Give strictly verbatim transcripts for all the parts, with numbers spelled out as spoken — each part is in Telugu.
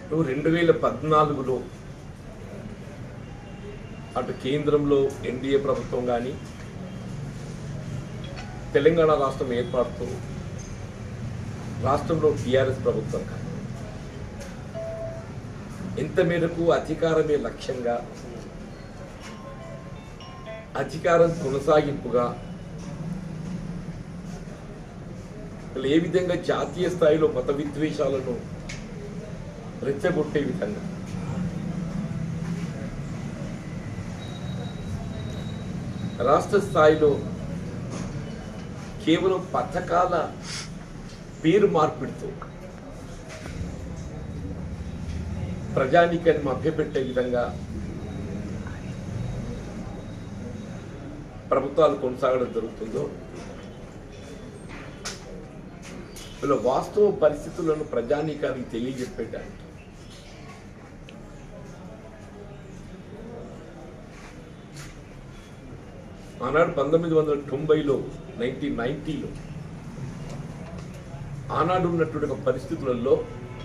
రెండు వేల పద్నాలుగులో అటు కేంద్రంలో ఎన్డీఏ ప్రభుత్వం కానీ తెలంగాణ రాష్ట్రం ఏర్పాటుతో రాష్ట్రంలో టీఆర్ఎస్ ప్రభుత్వం కానీ ఎంత మేరకు అధికారమే లక్ష్యంగా అధికారం కొనసాగింపుగా ఏ విధంగా జాతీయ స్థాయిలో మత విద్వేషాలను రెచ్చగొట్టే విధంగా రాష్ట్ర స్థాయిలో కేవలం పథకాల పేరు మార్పిడితో ప్రజానీకాన్ని మభ్యపెట్టే విధంగా ప్రభుత్వాలు కొనసాగడం జరుగుతుందో ఇలా వాస్తవ పరిస్థితులను ప్రజానీకానికి తెలియజెప్పేటానికి ఆనాడు పంతొమ్మిది వందల తొంభైలో నైన్టీన్ నైన్టీలో ఆనాడు ఉన్నటువంటి పరిస్థితులలో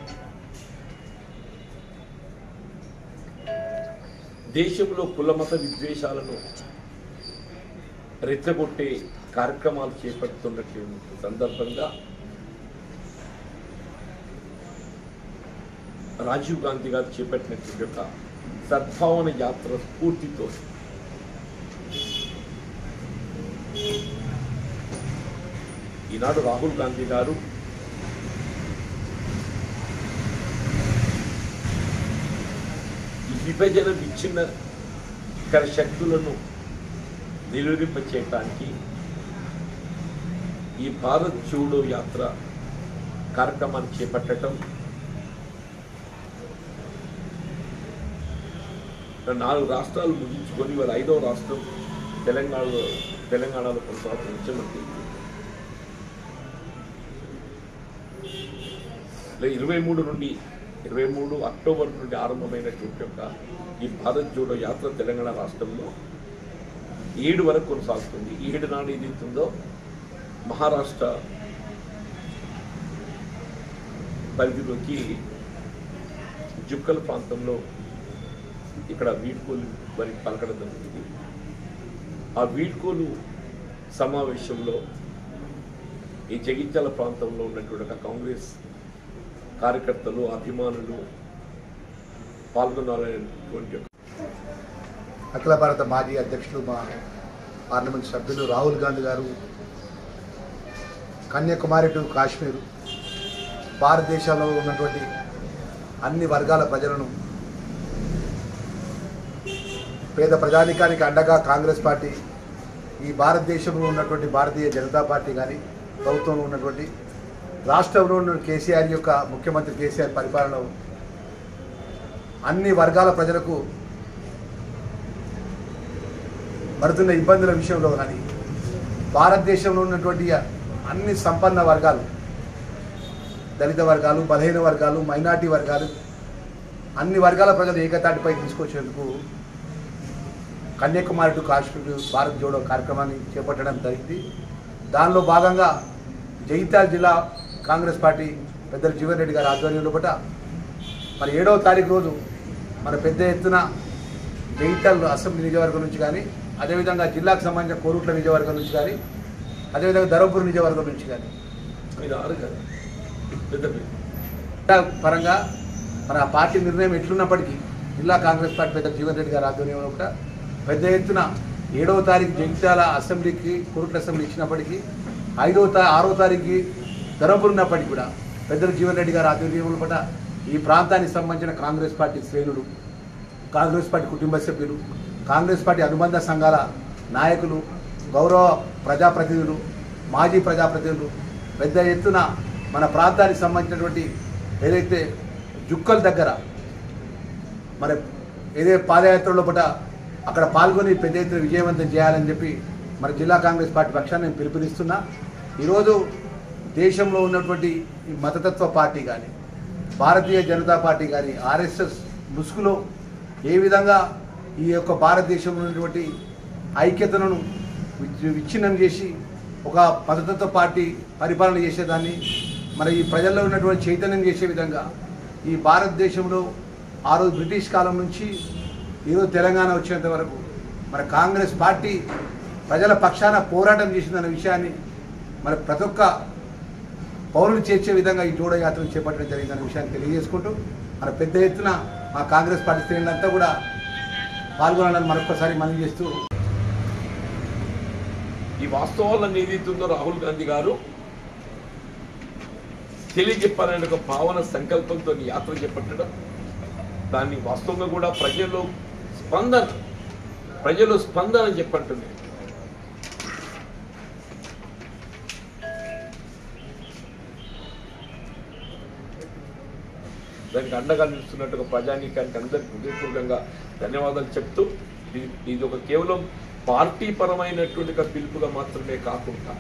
దేశంలో కులమత విద్వేషాలను రెచ్చగొట్టే కార్యక్రమాలు చేపడుతున్నటువంటి సందర్భంగా రాజీవ్ గాంధీ గారు చేపట్టినటువంటి యొక్క సద్భావన యాత్ర స్ఫూర్తితో ఈనాడు రాహుల్ గాంధీ గారు ఈ విభజన విచ్ఛిన్నకర శక్తులను నిలువరింపచేయటానికి ఈ భారత్ జోడో యాత్ర కార్యక్రమాన్ని చేపట్టడం నాలుగు రాష్ట్రాలు ముగించుకొని వాళ్ళ ఐదవ రాష్ట్రం తెలంగాణలో తెలంగాణలో కొనసాగుతున్న ముఖ్యమంత్రి ఇరవై మూడు నుండి ఇరవై మూడు అక్టోబర్ నుండి ఆరంభమైనటువంటి యొక్క ఈ భారత్ జోడో యాత్ర తెలంగాణ రాష్ట్రంలో ఏడు వరకు కొనసాగుతుంది. ఏడు నాడు ఏదైతుందో మహారాష్ట్ర పరిధిలోకి జుక్కల ప్రాంతంలో ఇక్కడ వీడ్కోలు మరి పలకడం జరుగుతుంది. ఆ వీడ్కోలు సమావేశంలో ఈ జగిత్యాల ప్రాంతంలో ఉన్నటువంటి కాంగ్రెస్ కార్యకర్తలు అభిమానులు పాల్గొనాలనేటువంటి అఖిల భారత మాజీ అధ్యక్షులు మా పార్లమెంట్ సభ్యులు రాహుల్ గాంధీ గారు కన్యాకుమారి టు కాశ్మీర్ భారతదేశంలో ఉన్నటువంటి అన్ని వర్గాల ప్రజలను పేద ప్రజానికానికి అండగా కాంగ్రెస్ పార్టీ ఈ భారతదేశంలో ఉన్నటువంటి భారతీయ జనతా పార్టీ కానీ ప్రభుత్వంలో ఉన్నటువంటి రాష్ట్రంలో ఉన్న కేసీఆర్ యొక్క ముఖ్యమంత్రి కేసీఆర్ పరిపాలనలో అన్ని వర్గాల ప్రజలకు పడుతున్న ఇబ్బందుల విషయంలో కానీ భారతదేశంలో ఉన్నటువంటి అన్ని సంపన్న వర్గాలు దళిత వర్గాలు బలహీన వర్గాలు మైనార్టీ వర్గాలు అన్ని వర్గాల ప్రజలు ఏకతాటిపై తీసుకొచ్చేందుకు కన్యాకుమారి టు కాశ్మీర్ భారత్ జోడో కార్యక్రమాన్ని చేపట్టడం జరిగింది. దానిలో భాగంగా జగిత్యాల జిల్లా కాంగ్రెస్ పార్టీ పెద్దలు జీవన్ రెడ్డి గారి ఆధ్వర్యంలో పట మరి ఏడవ తారీఖు రోజు మన పెద్ద ఎత్తున జగిత్యాల అసెంబ్లీ నియోజకవర్గం నుంచి కానీ అదేవిధంగా జిల్లాకు సంబంధించిన కోరుట్ల నియోజకవర్గం నుంచి కానీ అదేవిధంగా ధర్మపురి నియోజకవర్గం నుంచి కానీ పరంగా మన పార్టీ నిర్ణయం ఎట్లున్నప్పటికీ జిల్లా కాంగ్రెస్ పార్టీ పెద్ద జీవన్ రెడ్డి గారి ఆధ్వర్యంలో కూడా పెద్ద ఎత్తున ఏడవ తారీఖు జగిత్యాల అసెంబ్లీకి కోరుట్ల అసెంబ్లీ ఇచ్చినప్పటికీ ఐదవ తా ఆరవ తారీఖు ధర్మపురి ఉన్నప్పటికీ కూడా పెద్దలు జీవన్ రెడ్డి గారి ఆధ్వర్యంలో పట ఈ ప్రాంతానికి సంబంధించిన కాంగ్రెస్ పార్టీ శ్రేణులు కాంగ్రెస్ పార్టీ కుటుంబ సభ్యులు కాంగ్రెస్ పార్టీ అనుబంధ సంఘాల నాయకులు గౌరవ ప్రజాప్రతినిధులు మాజీ ప్రజాప్రతినిధులు పెద్ద ఎత్తున మన ప్రాంతానికి సంబంధించినటువంటి ఏదైతే జుక్కల దగ్గర మరి ఏదైతే పాదయాత్రలో పట అక్కడ పాల్గొని పెద్ద ఎత్తున విజయవంతం చేయాలని చెప్పి మరి జిల్లా కాంగ్రెస్ పార్టీ పక్షాన్ని నేను పిలుపునిస్తున్నా. ఈరోజు దేశంలో ఉన్నటువంటి ఈ మతతత్వ పార్టీ కానీ భారతీయ జనతా పార్టీ కానీ ఆర్ఎస్ఎస్ ముసుగులో ఏ విధంగా ఈ యొక్క భారతదేశంలో ఉన్నటువంటి ఐక్యతను విచ్ఛిన్నం చేసి ఒక మతతత్వ పార్టీ పరిపాలన చేసేదాన్ని మరి ఈ ప్రజల్లో ఉన్నటువంటి చైతన్యం చేసే విధంగా ఈ భారతదేశంలో ఆ రోజు బ్రిటిష్ కాలం నుంచి ఈరోజు తెలంగాణ వచ్చేంత వరకు మన కాంగ్రెస్ పార్టీ ప్రజల పక్షాన పోరాటం చేసిందన్న విషయాన్ని మరి ప్రతి ఒక్క పౌరులు చేర్చే విధంగా ఈ జోడో యాత్రను చేపట్టడం జరిగిందన్న విషయాన్ని తెలియజేసుకుంటూ మన పెద్ద ఎత్తున మా కాంగ్రెస్ పార్టీ శ్రేణులంతా కూడా పాల్గొనాలని మరొకసారి మనవి చేస్తూ ఈ వాస్తవాలను ఏదైతుందో రాహుల్ గాంధీ గారు తెలియజెప్పాలనే ఒక భావన సంకల్పంతో యాత్ర చేపట్టడం, దాన్ని వాస్తవంగా కూడా ప్రజలు స్పందన ప్రజలు స్పందన చెప్పంటుంది. దానికి అండగా నిలుస్తున్నట్టుగా ప్రజానీకానికి అందరికీ హృదయపూర్వకంగా ధన్యవాదాలు చెప్తూ ఇది ఇది ఒక కేవలం పార్టీ పరమైనటువంటి ఒక పిలుపుగా మాత్రమే కాకుండా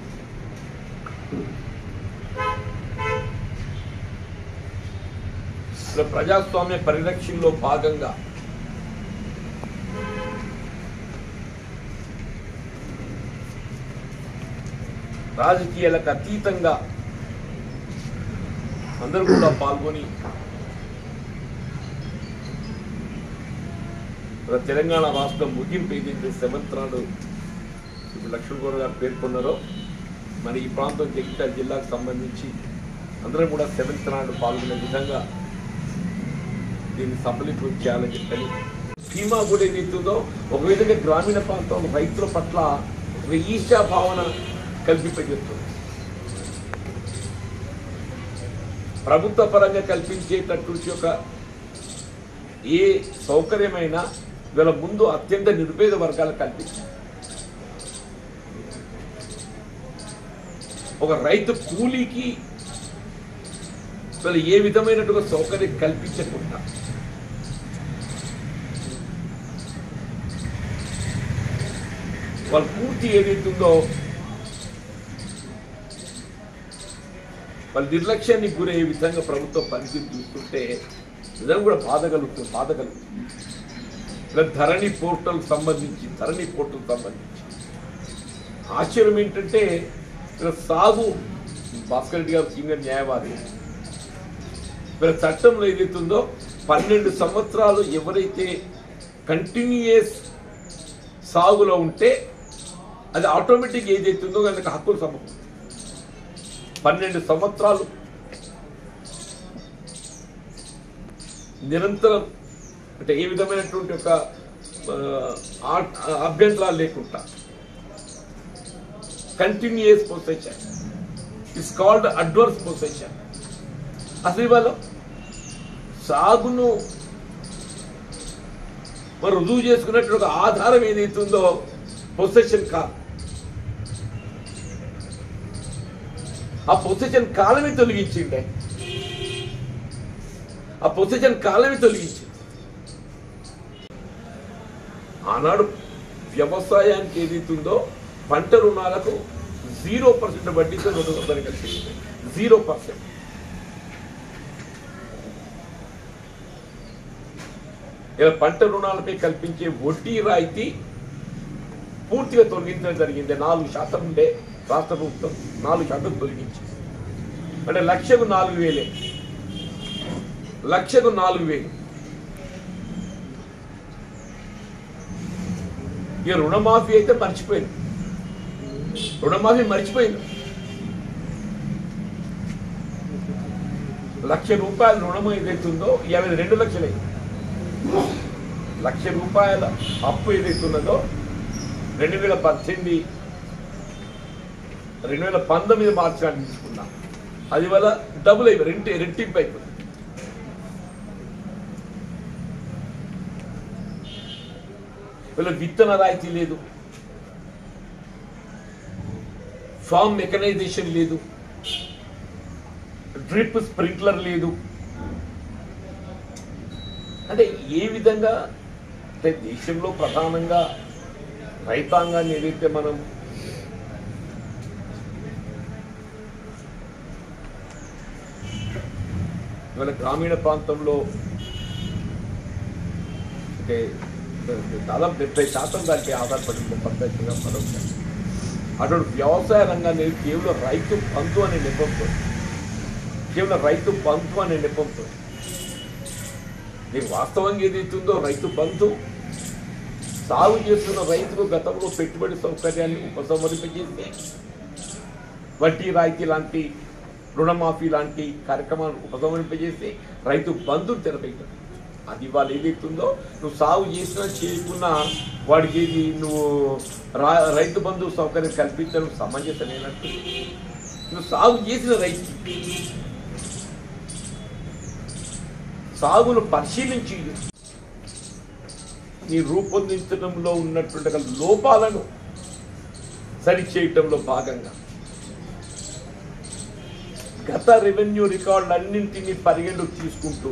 ప్రజాస్వామ్య పరిరక్షణలో భాగంగా రాజకీయాలకు అతీతంగా అందరూ కూడా పాల్గొని తెలంగాణ రాష్ట్రం ముగింపు ఏదైతే సెవెంత్ నాడు ఇప్పుడు లక్ష్మణ్ గౌడ్ గారు పేర్కొన్నారో మన ఈ ప్రాంతం జగిత్యాల జిల్లాకు సంబంధించి అందరం కూడా సెవెంత్ నాడు పాల్గొనే విధంగా దీన్ని సఫలీకృతం చేయాలని చెప్పని సీమా కూడా ఏదైతుందో ఒక విధంగా గ్రామీణ ప్రాంతం రైతుల పట్ల ఒక ఈర్ష్యా భావన కల్పింపజేస్తుంది. ప్రభుత్వ పరంగా కల్పించేటటువంటి ఒక ఏ సౌకర్యమైనా వీళ్ళ ముందు అత్యంత నిరుపేద వర్గాలకు కల్పించారు. ఒక రైతు కూలీకి వీళ్ళు ఏ విధమైనటువంటి సౌకర్యం కల్పించకుండా వాళ్ళ పూర్తి ఏదైతుందో వాళ్ళ నిర్లక్ష్యానికి గురయ్యే విధంగా ప్రభుత్వం పనితీరు చూస్తుంటే నిజంగా కూడా బాధ కలుగుతుంది బాధ కలుగుతుంది ఇలా ధరణి పోర్టల్ సంబంధించి ధరణి పోర్టల్ సంబంధించి ఆశ్చర్యం ఏంటంటే ఇలా సాగు భాస్కర్ రెడ్డి గారు సీనియర్ న్యాయవాది వీళ్ళ చట్టంలో ఏదైతుందో పన్నెండు సంవత్సరాలు ఎవరైతే కంటిన్యూయస్ సాగులో ఉంటే అది ఆటోమేటిక్ ఏదైతుందో కనుక హక్కులు సమకూరు పన్నెండు సంవత్సరాలు నిరంతరం అంటే ఏ విధమైనటువంటి ఒక అభ్యంతరాలు లేకుండా continuous possession it's called adverse possession. అసలు ఇవాళ సాగును మరి రుజువు చేసుకున్నట్టు ఒక ఆధారం ఏదైతుందో పొసెషన్ కాదు. ఆ పొసెషన్ కాలమే తొలగించిండే ఆ పొసెషన్ కాలమే తొలగించింది. ఆనాడు వ్యవసాయానికి ఏదైతుందో పంట రుణాలకు జీరో పర్సెంట్ వడ్డీతో రెండు వందలు కల్పించింది. జీరో పర్సెంట్ ఇలా పంట రుణాలపై కల్పించే వడ్డీ రాయితీ పూర్తిగా తొలగించడం జరిగింది. నాలుగు శాతం ఉండే రాష్ట్ర ప్రభుత్వం నాలుగు శాతం తొలగించింది. అంటే లక్షకు నాలుగు వేలే లక్షకు నాలుగు వేలు ఇక రుణమాఫీ అయితే మర్చిపోయింది రుణమాఫీ మర్చిపోయింది లక్ష రూపాయల రుణం ఏదైతుందో యాభై రెండు లక్షలైంది. లక్ష రూపాయల అప్పు ఏదైతున్నదో రెండు వేల పద్దెనిమిది రెండు వేల పంతొమ్మిది మార్చి నాటి తీసుకున్నా అది వల్ల డబుల్ అయిపోయి రెంటి రెట్టింపు అయిపోయింది. వీళ్ళ విత్తన రాయితీ లేదు, ఫార్మ్ మెకనైజేషన్ లేదు, డ్రిప్ స్ప్రింక్లర్ లేదు. అంటే ఏ విధంగా అంటే దేశంలో ప్రధానంగా రైతాంగాన్ని ఏదైతే మనం ఇవాళ గ్రామీణ ప్రాంతంలో అంటే దాదాపు డెబ్బై శాతం దానికి ఆధారపడింది ప్రత్యక్షంగా పరోక్షంగా. అటువంటి వ్యవసాయ రంగాన్ని కేవలం రైతు బంధు అనే నెపంతో కేవలం రైతు బంధు అనే నెపంతో నీకు వాస్తవంగా ఏదైతుందో రైతు బంధు సాగు చేస్తున్న రైతులు గతంలో పెట్టుబడి సౌకర్యాన్ని ఉపసంహరింపజేసి వడ్డీ రాయితీ లాంటి రుణమాఫీ లాంటి కార్యక్రమాలను ఉపసంహరింపజేసి రైతు బంధు తెరపైంది. అది వాళ్ళు ఏదైతుందో నువ్వు సాగు చేసినా చేయకున్నా వాడికి ఏది నువ్వు రా రైతు బంధు సౌకర్యం కల్పించడం సమంజసమైనట్టు. నువ్వు సాగు చేసిన రైతు సాగును పరిశీలించి నీ రూపొందించడంలో ఉన్నటువంటి లోపాలను సరిచేయటంలో భాగంగా గత రెవెన్యూ రికార్డులన్నింటినీ పరిగణలోకి తీసుకుంటూ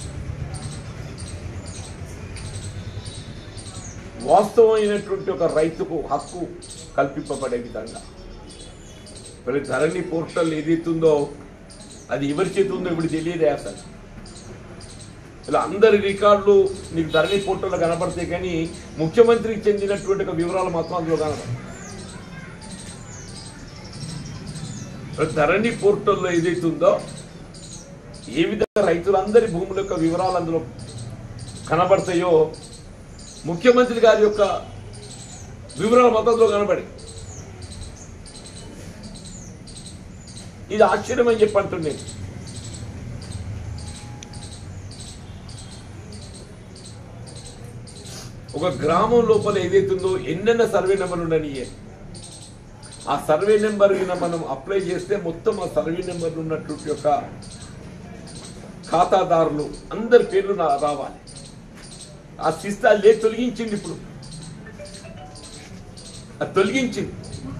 వాస్తవమైనటువంటి ఒక రైతుకు హక్కు కల్పింపబడే విధంగా మరి ధరణి పోర్టల్ ఏదైతుందో అది ఎవరి చేతి ఉందో ఇప్పుడు తెలియదే అసలు. ఇలా అందరి రికార్డులు నీకు ధరణి పోర్టల్లో కనపడతాయి కానీ ముఖ్యమంత్రికి చెందినటువంటి ఒక వివరాలు మాత్రం అందులో కనపడతాయి. ధరణి పోర్టల్లో ఏదైతుందో ఏ విధంగా రైతులందరి భూముల యొక్క వివరాలు అందులో కనబడతాయో ముఖ్యమంత్రి గారి యొక్క వివరాలు మొత్తం అందులో కనబడి ఇది ఆశ్చర్యం అని చెప్పి అంటున్నాను. ఒక గ్రామం లోపల ఏదైతుందో ఎన్నెన్న సర్వే నెంబర్లు ఉండని ఆ సర్వే నెంబర్ మనం అప్లై చేస్తే మొత్తం ఆ సర్వే నెంబర్లు ఉన్నటువంటి యొక్క ఖాతాదారులు అందరి పేర్లు రావాలి. ఆ శిస్తా లే తొలగించింది. ఇప్పుడు అది తొలగించింది.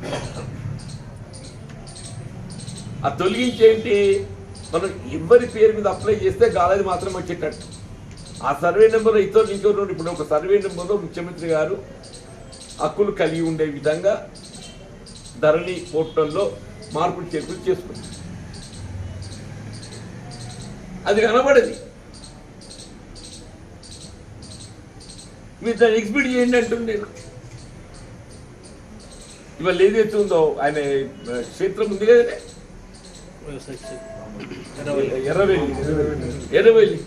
ఆ తొలగించేంటి మనం ఎవరి పేరు మీద అప్లై చేస్తే గాలది మాత్రం వచ్చేటట్టు ఆ సర్వే నెంబర్ ఇతరులు ఇంకో ఇప్పుడు ఒక సర్వే నెంబర్లో ముఖ్యమంత్రి గారు హక్కులు కలిగి ఉండే విధంగా ధరణి పోర్టల్లో మార్పులు చేర్పులు చేసుకుంది. అది కనబడేది. మీరు దాన్ని ఎగ్జిబిట్ చేయండి అంటుంది. నేను ఇవాళ ఏదైతే ఉందో ఆయన క్షేత్రం ఉంది కదండి ఎర్రవెల్లి ఎర్రవెల్లి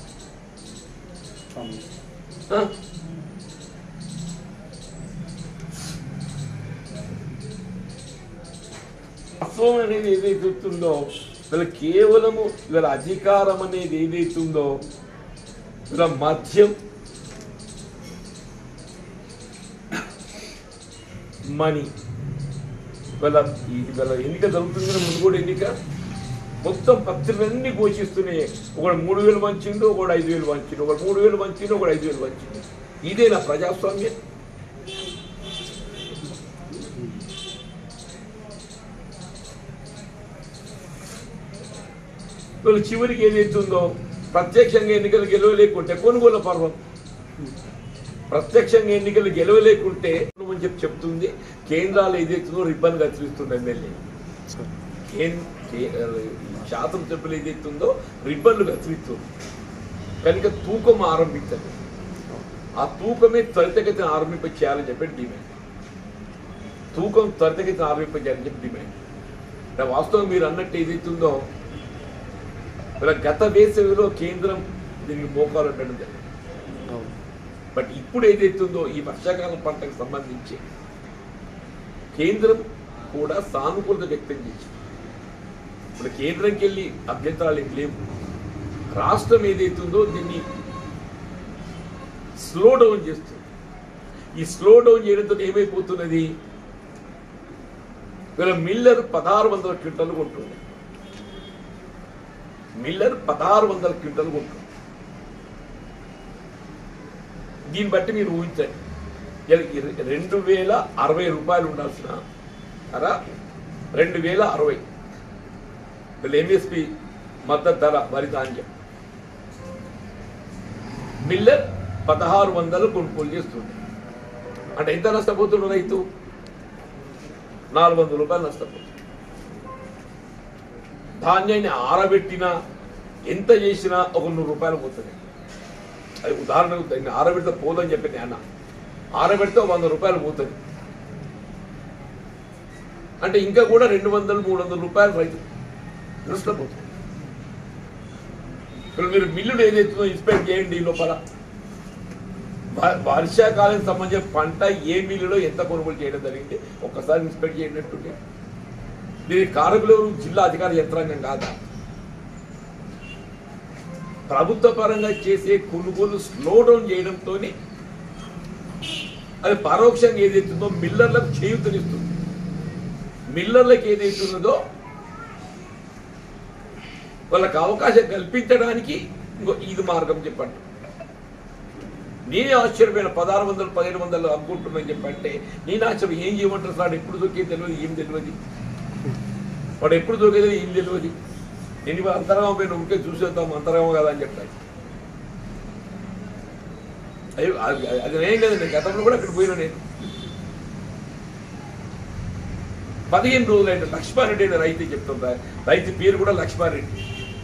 వాస్తవం అనేది ఏదైతే ఉందో వీళ్ళ కేవలము వీళ్ళ అధికారం అనేది ఏదైతే ఉందో వీళ్ళ మద్యం మనీ వీళ్ళ వీళ్ళ ఎన్నిక జరుగుతుంది. ముందు కూడా ఎన్నిక మొత్తం పత్రికలన్నీ ఘోషిస్తున్నాయి. ఒకడు మూడు వేలు వంచిండు, ఒకడు ఐదు వేలు వంచిండు, ఒకడు మూడు వేలు వంచిండు, ఒకడు ఐదు వేలు వంచిండు. ఇదేనా ప్రజాస్వామ్యం? వీళ్ళు చివరికి ఏదైతుందో ప్రత్యక్షంగా ఎన్నికలు గెలవలేకుంటే కొనుగోలు పర్వం ప్రత్యక్షంగా ఎన్నికలు గెలవలేకుంటే అని చెప్పి చెప్తుంది. కేంద్రాలు ఏదైతుందో రిబ్బన్ కత్తిరిస్తుంది ఎమ్మెల్యే శాతం చెప్పులు ఏదైతుందో రిబ్బన్లు కత్తిరిస్తుంది. కనుక తూకం ఆరంభించండి. ఆ తూకమే త్వరితగతిన ఆరంభింప చేయాలని చెప్పి డిమాండ్. తూకం త్వరితగతిన ఆరంభింప చేయాలని చెప్పి డిమాండ్. వాస్తవం మీరు అన్నట్టు ఏదైతుందో ఇలా గత వేసవిలో కేంద్రం దీనికి మోకాలు పెట్టడం జరిగింది. బట్ ఇప్పుడు ఏదైతుందో ఈ వర్షాకాలం పంటకు సంబంధించి కేంద్రం కూడా సానుకూలత వ్యక్తం చేసింది. ఇప్పుడు కేంద్రంకి వెళ్ళి అభ్యంతరాలు ఏం లేవు. రాష్ట్రం ఏదైతుందో దీన్ని స్లో డౌన్ చేస్తుంది. ఈ స్లో డౌన్ చేయడంతో ఏమైపోతున్నది, వీళ్ళ మిల్లర్ పదహారు వందల క్వింటలు కొంటుంది. మిల్లర్ పదహారు వందల క్వింటలు కొంటుంది. దీన్ని బట్టి మీరు ఊహించండి. రెండు వేల అరవై రూపాయలు ఉండాల్సిన అరా రెండు వేల అరవై వీళ్ళు ఎంఎస్పి మద్దతు ధర వరి ధాన్యం మిల్లర్ పదహారు వందలు కొనుగోలు చేస్తుంది. అంటే ఎంత నష్టపోతున్న రైతు? నాలుగు వందల రూపాయలు నష్టపోతుంది. ధాన్యాన్ని ఆరబెట్టినా ఎంత చేసినా ఒక నూరు రూపాయలు పోతుంది. అది ఉదాహరణకు దాన్ని ఆరబెడితే పోదని చెప్పి నేను ఆరబెడితే వంద రూపాయలు పోతుంది. అంటే ఇంకా కూడా రెండు వందలు మూడు వందల రూపాయలు రైతు నష్టపోతుంది. ఇప్పుడు మీరు మిల్లులు ఏదైతుందో ఇన్స్పెక్ట్ చేయండి ఈ లోపల. వర్షాకాలం సంబంధించిన పంట ఏ మిల్లులో ఎంత కొనుగోలు చేయడం జరిగింది ఒక్కసారి ఇన్స్పెక్ట్ చేయనట్టుండే. దీనికి కారకులు జిల్లా అధికార యంత్రాంగం కాదా? ప్రభుత్వ పరంగా చేసే కొనుగోలు స్లో డౌన్ చేయడంతో అది పరోక్షంగా ఏదైతుందో మిల్లర్లకు చేయూతనిస్తుంది. మిల్లర్లకు ఏదైతున్నదో వాళ్ళకి అవకాశం కల్పించడానికి ఇంకో ఇది మార్గం చెప్పండి. నేనే ఆశ్చర్యమైన పదహారు వందలు పదిహేను వందలు అనుకుంటున్నాను చెప్పంటే నేను ఆశ్చర్యం. ఏం చేయమంటారు సార్? ఎప్పుడు దొరికేది తెలియదు, ఏం తెలియదు. వాడు ఎప్పుడు దొరికేది ఏం తెలియదు. నేను అంతరంగం పోయిన ఉంటే చూసేద్దాం అంతరంగం కదా అని చెప్తాను. అయ్యో అది ఏం కదండి, గతంలో కూడా అక్కడ పోయినా నేను. పదిహేను రోజులు అయితే లక్ష్మారెడ్డి అనే రైతు చెప్తుంటా. రైతు పేరు కూడా లక్ష్మారెడ్డి.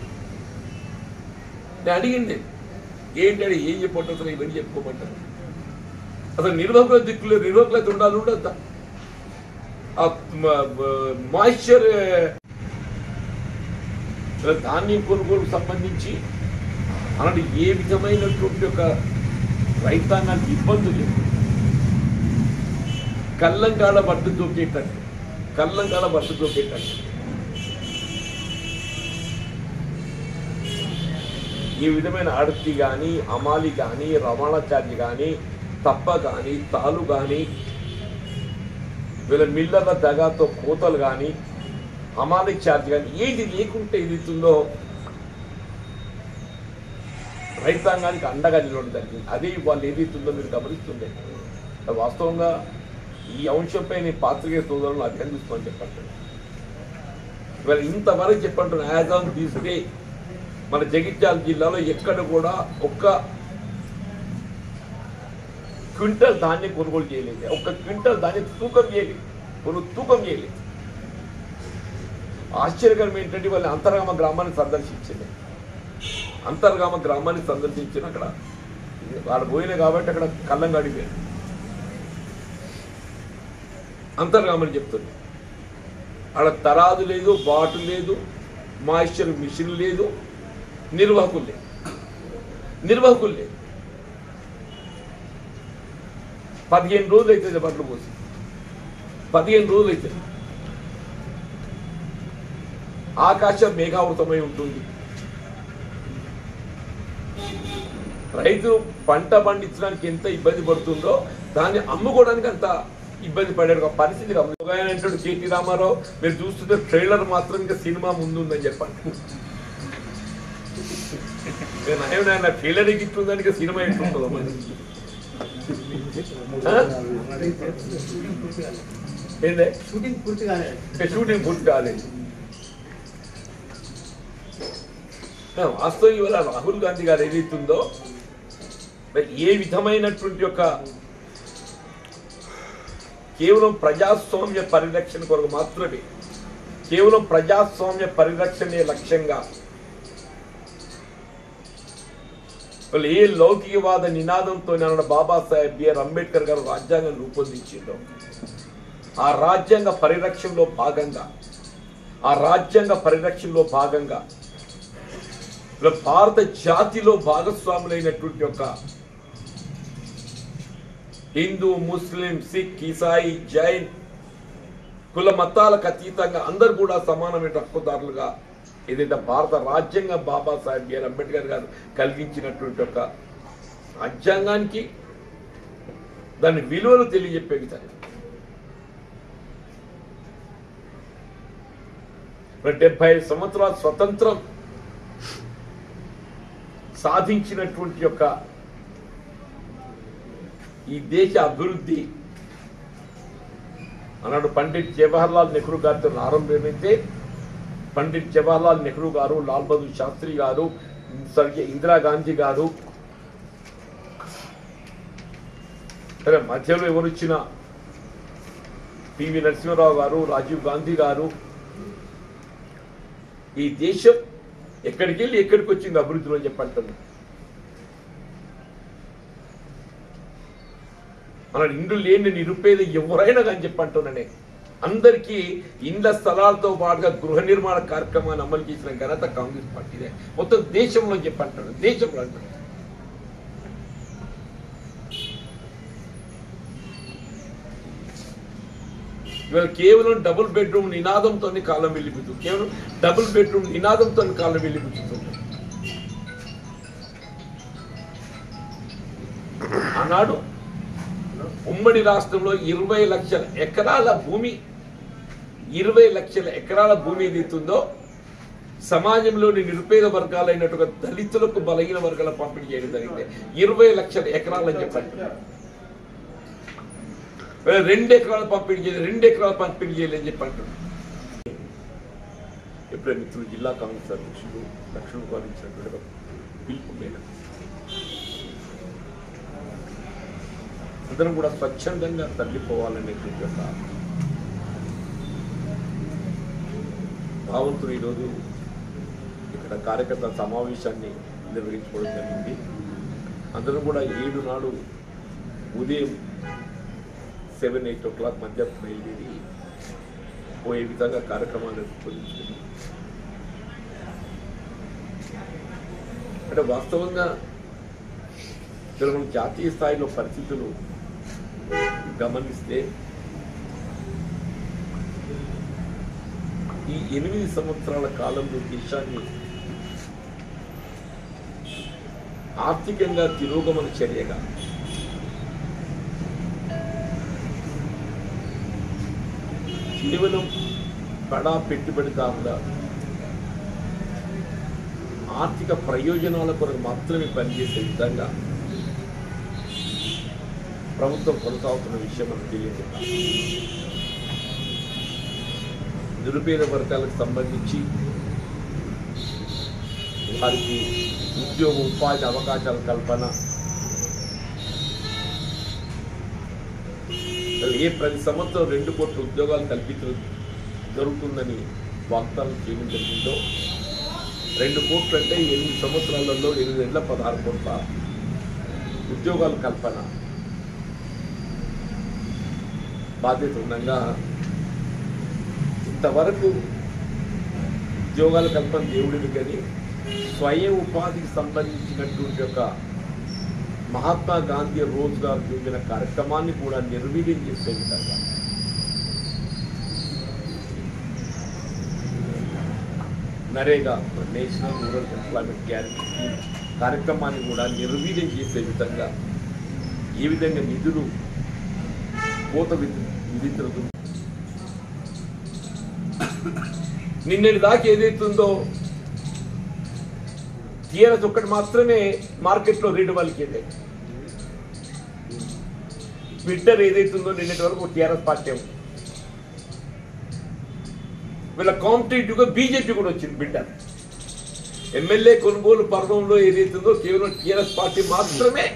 నేను అడిగింది ఏంటంటే ఏం చెప్పంటారు ఇవన్నీ చెప్పుకోమంటారు. అసలు నిర్వాహకుల దిక్కులు నిర్వాహకులైతే ఉండాలి ఉండద్దా? మాయిశ్చర్ ధాన్యం కొనుగోలుకు సంబంధించి అలాంటి ఏ విధమైనటువంటి ఒక రైతాంగానికి ఇబ్బందులు కల్లంకాడ బట్టు దొరికేటట్టు కల్లంకాడ బట్టు దొరికేటట్టు ఈ విధమైన అడతి కానీ అమాలి కానీ రవాణా ఛార్జ్ కానీ తప్ప కానీ తాలు కానీ వీళ్ళ మిల్లర్ల దగాతో కోతలు కానీ అమాలి ఛార్జ్ కానీ ఏది లేకుంటే ఏదైతుందో రైతాంగానికి అండగా నిలవడం జరిగింది. అదే వాళ్ళు ఏదైతుందో మీరు గమనిస్తుండే. వాస్తవంగా ఈ అంశంపై నేను పాత్రికేయ సోదరులను అభినందిస్తామని చెప్పండి. ఇవాళ ఇంతవరకు చెప్పంటున్నా యాజ్ ఆన్ దిస్ డే మన జగిత్యాల జిల్లాలో ఎక్కడ కూడా ఒక్క క్వింటల్ ధాన్యం కొనుగోలు చేయలేదు. ఒక్క క్వింటల్ ధాన్యం తూకం చేయలేదు, కొను తూకం చేయలేదు. ఆశ్చర్యకరం ఏంటంటే వాళ్ళ అంతర్గామ గ్రామాన్ని సందర్శించింది. అంతర్గామ గ్రామాన్ని సందర్శించిన అక్కడ వాళ్ళు పోయినాయి కాబట్టి అక్కడ కళ్ళంగాడి పోయారు. అంతర్గామని చెప్తుంది. అక్కడ తరాదు లేదు, బాటు లేదు, మాయిశ్చర్ మిషన్ లేదు, నిర్వాహకులు లేదు నిర్వాహకులు లేదు పదిహేను రోజులు అవుతుంది బట్టలు పోసి. పదిహేను రోజులు అవుతుంది. ఆకాశం మేఘావృతమై ఉంటుంది. రైతు పంట పండించడానికి ఎంత ఇబ్బంది పడుతుందో దాన్ని అమ్ముకోవడానికి అంత ఇబ్బంది పడే ఒక పరిస్థితి. అంటాడు కేటీ రామారావు, మీరు చూస్తుంటే ట్రైలర్ మాత్రం ఇంకా సినిమా ముందుందని చెప్పండి. నయమైన ట్రైలర్ ఎక్కిస్తుందని ఇంకా సినిమా ఎట్లుంటుందో మరి. ఏంటంటే షూటింగ్ పూర్తి కాలేదు. షూటింగ్ పూర్తి కాలేదు. వాస్తవం ఇవాళ రాహుల్ గాంధీ గారు ఏదైతుందో ఏ విధమైనటువంటి ఒక కేవలం ప్రజాస్వామ్య పరిరక్షణ కొరకు మాత్రమే, కేవలం ప్రజాస్వామ్య పరిరక్షణే లక్ష్యంగా వాళ్ళు ఏ లౌకికవాద నినాదంతో అన్న బాబాసాహెబ్ బిఆర్ అంబేద్కర్ గారు రాజ్యాంగం రూపొందించిందో ఆ రాజ్యాంగ పరిరక్షణలో భాగంగా ఆ రాజ్యాంగ పరిరక్షణలో భాగంగా భారత జాతిలో భాగస్వాములైనటువంటి ఒక హిందూ, ముస్లిం, సిక్, ఇసాయి, జైన్ కుల మతాలకు అతీతంగా అందరు కూడా సమానమైన హక్కుదారులుగా ఏదైతే భారత రాజ్యాంగం బాబాసాహెబ్ బిఆర్ అంబేద్కర్ గారు కలిగించినటువంటి ఒక రాజ్యాంగానికి దాని విలువలు తెలియజెప్పే విధంగా డెబ్బై సంవత్సరాల స్వతంత్రం సాధించినటువంటి యొక్క ఈ దేశ అభివృద్ధి అన్నాడు పండిట్ జవహర్లాల్ నెహ్రూ గారితో ఆరంభమైతే పండిట్ జవహర్లాల్ నెహ్రూ గారు, లాల్ బహదూర్ శాస్త్రి గారు, స్వర్గీయ ఇందిరాగాంధీ గారు, సరే మధ్యలో ఎవరు వచ్చిన పివి నరసింహారావు గారు, రాజీవ్ గాంధీ గారు, ఈ దేశం ఎక్కడికి వెళ్ళి ఎక్కడికి వచ్చింది అభివృద్ధిలో అని చెప్పంటాను. మన ఇండ్లు లేని నిరుపేద ఎవరైనా కానీ చెప్పంటున్నానే అందరికీ ఇండ్ల స్థలాలతో పాటుగా గృహ నిర్మాణ కార్యక్రమాన్ని అమలు చేసిన ఘనత కాంగ్రెస్ పార్టీదే. మొత్తం దేశంలో చెప్పంటాడు, దేశంలో అంటాడు. ఇవాళ కేవలం డబుల్ బెడ్రూమ్ నినాదంతో కాలం వెళ్ళిపోతుంది. కేవలం డబుల్ బెడ్రూమ్ నినాదంతో కాలం వెళ్ళిపోతుంది. ఆనాడు ఉమ్మడి రాష్ట్రంలో ఇరవై లక్షల ఎకరాల భూమి ఇరవై లక్షల ఎకరాల భూమి ఏదైతుందో సమాజంలోని నిరుపేద వర్గాలైనట్టుగా దళితులకు బలహీన వర్గాల పంపిణీ చేయడం జరిగింది. ఇరవై లక్షల ఎకరాలు అని చెప్పండి. రెండు ఎకరాలు పంపిణీ చేయలేదు, రెండు ఎకరాలు పంపిణీ చేయలేదని చెప్పండి. ఎప్పుడే మిత్రులు జిల్లా కాంగ్రెస్ అధ్యక్షుడు లక్ష్మణ్ గారు ఇచ్చినటువంటి పిలుపు మేరకు అందరం కూడా స్వచ్ఛందంగా తగ్గిపోవాలనేటువంటి ఒక భావంతో ఈరోజు ఇక్కడ కార్యకర్తల సమావేశాన్ని నిర్వహించుకోవడం జరిగింది. అందరం కూడా ఏడు నాడు ఉదయం సెవెన్ ఎయిట్ ఓ క్లాక్ మధ్య బయలుదేరి పోయే విధంగా కార్యక్రమాన్ని రూపొందించుకున్నాం. అంటే వాస్తవంగా మనం జాతీయ స్థాయిలో పరిస్థితులు గమనిస్తే ఈ ఎనిమిది సంవత్సరాల కాలంలో దేశాన్ని ఆర్థికంగా తిరోగమన చర్యగా కేవలం బడా పెట్టుబడిదారుల ఆర్థిక ప్రయోజనాల కొరకు మాత్రమే పనిచేసే విధంగా ప్రభుత్వం కొనసాగుతున్న విషయం మనకు తెలియదు. నిరుపేద వర్గాలకు సంబంధించి వారికి ఉద్యోగ ఉపాధి అవకాశాల కల్పన, ఏ ప్రతి సంవత్సరం రెండు కోట్ల ఉద్యోగాలు కల్పించడం జరుగుతుందని వాగ్దానం చేయడం జరిగిందో, రెండు కోట్లు అంటే ఎనిమిది సంవత్సరాలలో ఎనిమిది ఏళ్ళ పదహారు కోట్ల ఉద్యోగాల కల్పన బాధ్యత ఉండగా ఇంతవరకు ఉద్యోగాల కల్పన దేవుడిని కానీ స్వయం ఉపాధికి సంబంధించినటువంటి ఒక మహాత్మా గాంధీ రోజ్గార్ యోజన కార్యక్రమాన్ని కూడా నిర్వీర్యం చేసే విధంగా NREGA national rural employment guarantee కార్యక్రమాన్ని కూడా నిర్వీర్యం చేసే విధంగా ఏ విధంగా నిధులు కోత విధితులు నిన్నటి దాకా ఏదైతుందో టీఆర్ఎస్ ఒక్కటి మాత్రమే మార్కెట్లో రేటు వాళ్ళకి ట్విట్టర్ ఏదైతుందో నిన్నటి వరకు టీఆర్ఎస్ పార్టీ ఉంది. వీళ్ళ కాంపిటేటివ్గా బీజేపీ కూడా వచ్చింది. బిడ్డర్ ఎమ్మెల్యే కొనుగోలు పర్వంలో ఏదైతుందో కేవలం టీఆర్ఎస్ పార్టీ మాత్రమే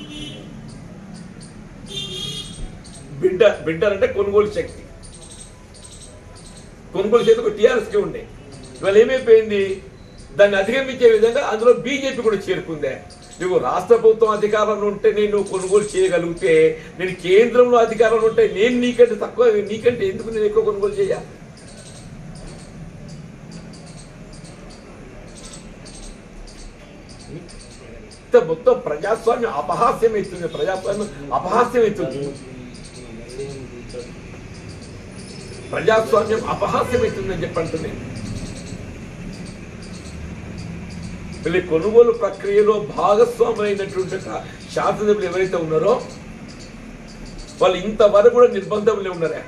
బిడ్డ బిడ్డర్ అంటే కొనుగోలు శక్తి, కొనుగోలు శక్తి టీఆర్ఎస్కి ఉండే. ఇవాళ ఏమైపోయింది, దాన్ని అధిగమించే విధంగా అందులో బీజేపీ కూడా చేరుకుందే. నువ్వు రాష్ట్ర ప్రభుత్వం అధికారంలో ఉంటే నేను కొనుగోలు చేయగలిగితే, నేను కేంద్రంలో అధికారంలో ఉంటే నేను నీకంటే తక్కువ, నీకంటే ఎందుకు నేను ఎక్కువ కొనుగోలు చేయ? మొత్తం ప్రజాస్వామ్యం అపహాస్యం అవుతుంది, ప్రజాస్వామ్యం అపహాస్యం అవుతుంది, ప్రజాస్వామ్యం అపహాస్యం అవుతుందని చెప్పంటుంది. వీళ్ళ కొనుగోలు ప్రక్రియలో భాగస్వాములైనటువంటి శాసనసభ్యులు ఎవరైతే ఉన్నారో వాళ్ళు ఇంతవరకు కూడా నిర్బంధంలో ఉన్నారా?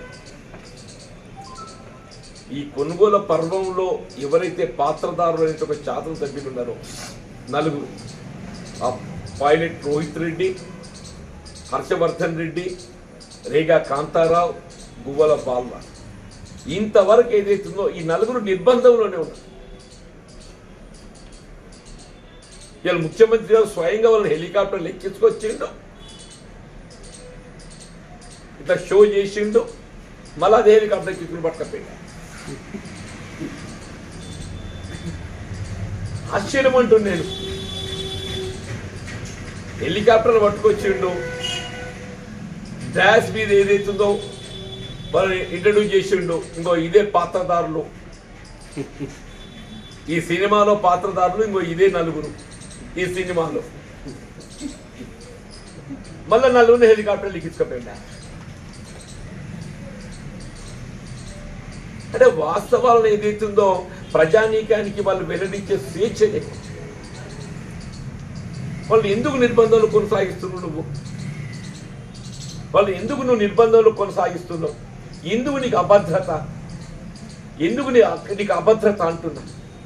ఈ కొనుగోలు పర్వంలో ఎవరైతే పాత్రదారులు అనేటువంటి ఒక శాసనసభ్యులు ఉన్నారో నలుగురు, ఆ పైలట్ రోహిత్ రెడ్డి, హర్షవర్ధన్ రెడ్డి, రేగా కాంతారావు, గువ్వల బాల్వ, ఇంతవరకు ఏదైతుందో ఈ నలుగురు నిర్బంధంలోనే ఉన్నారు. ఇలా ముఖ్యమంత్రి గారు స్వయంగా వాళ్ళని హెలికాప్టర్లు ఎక్కించుకొచ్చిండు, ఇట్లా షో చేసిండు, మళ్ళీ అదే హెలికాప్టర్ ఎక్కించుకుని పట్టుకపోయిండు. ఆశ్చర్యం అంటుంది నేను. హెలికాప్టర్ పట్టుకొచ్చిండు, డాష్ మీద ఏదైతుందో వాళ్ళని ఇంట్రడ్యూస్ చేసిండు. ఇంకో ఇదే పాత్రదారులు, ఈ సినిమాలో పాత్రదారులు ఇంకో ఇదే నలుగురు ఈ సినిమాలో. మళ్ళీ నలుగురిని హెలికాప్టర్లు ఎక్కించుకోపోయిందా? అంటే వాస్తవాలను ఏదైతుందో ప్రజానీకానికి వాళ్ళు వెల్లడించే స్వేచ్ఛ లేదు. వాళ్ళు ఎందుకు నిర్బంధాలు కొనసాగిస్తున్నావు నువ్వు? వాళ్ళు ఎందుకు నువ్వు నిర్బంధాలు కొనసాగిస్తున్నావు? ఎందుకు నీకు అభద్రత? ఎందుకు నీ నీకు అభద్రత అంటున్నా?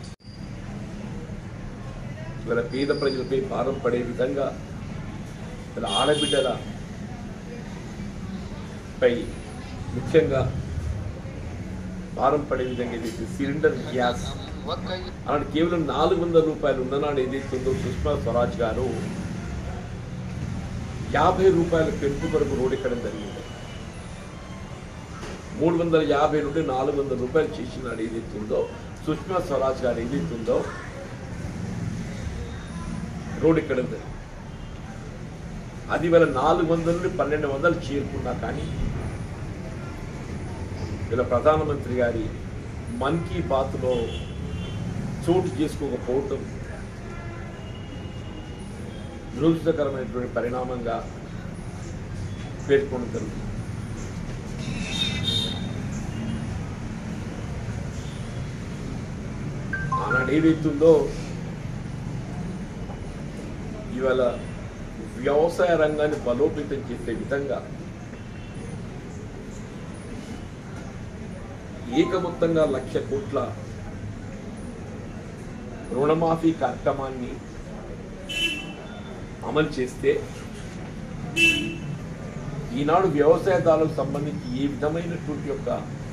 ఇవాళ పేద ప్రజలపై భారం పడే విధంగా ఇలా ఆడబిడ్డల పై ముఖ్యంగా భారం పడే విధంగా ఏదైతే సిలిండర్ గ్యాస్ అలాంటి కేవలం నాలుగు వందల రూపాయలు ఉన్ననాడు ఏదైతుందో సుష్మా స్వరాజ్ గారు యాభై రూపాయల పెంపు కొరకు రోడ్డెక్కడం జరిగింది. మూడు వందల యాభై నుండి నాలుగు వందల రూపాయలు చేసినాడు ఏదైతుందో సుష్మా స్వరాజ్ గారు ఏదైతుందో రోడ్డెక్కడం జరిగింది. అది వేళ నాలుగు వందల నుండి పన్నెండు వందలు చేరుకున్నా కానీ ఇలా ప్రధానమంత్రి గారి మన్ కీ బాత్లో చోటు చేసుకోకపోవటం దురదృష్టకరమైనటువంటి పరిణామంగా పేర్కొనడం జరుగుతుంది. ఆనాడు ఏదైతుందో ఇవాళ వ్యవసాయ రంగాన్ని బలోపేతం చేసే విధంగా ఏకమొత్తంగా లక్ష కోట్ల రుణమాఫీ కార్యక్రమాన్ని అమలు చేస్తే ఈనాడు వ్యవసాయదారులకు సంబంధించి ఏ విధమైనటువంటి యొక్క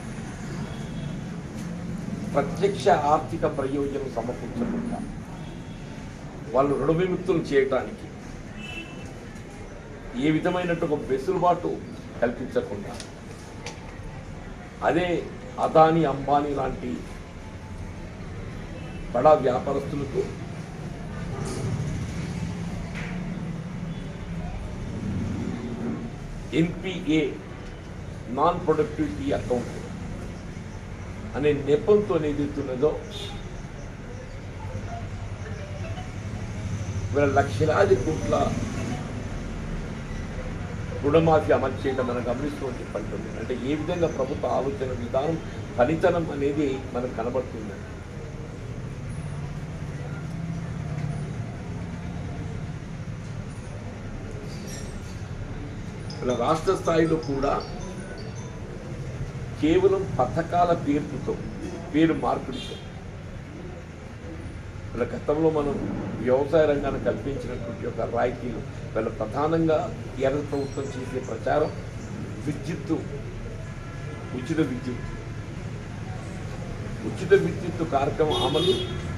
ప్రత్యక్ష ఆర్థిక ప్రయోజనం సమకూర్చకుండా వాళ్ళు రుణ విముక్తులు చేయడానికి ఏ విధమైనటువంటి ఒక వెసులుబాటు కల్పించకుండా అదే అదానీ అంబానీ లాంటి బడా వ్యాపారస్తులకు ఎన్పిఏ నాన్ ప్రొడక్టివిటీ అకౌంట్ అనే నెపంతో ఏదైతున్నదో వీళ్ళ లక్షలాది కోట్ల రుణమాఫీ అమలు చేయడం మనం గమనిస్తూ పంటుంది. అంటే ఏ విధంగా ప్రభుత్వ ఆలోచన విధానం పనితనం అనేది మనకు కనబడుతుంది. ఇలా రాష్ట్ర స్థాయిలో కూడా కేవలం పథకాల పేరుతో పేరు మార్పిడితో ఇలా గతంలో మనం వ్యవసాయ రంగాన్ని కల్పించినటువంటి ఒక రాయితీలు వీళ్ళ ప్రధానంగా కేంద్ర ప్రభుత్వం చేసే ప్రచారం విద్యుత్తు ఉచిత విద్యుత్ ఉచిత విద్యుత్తు కార్యక్రమం అమలు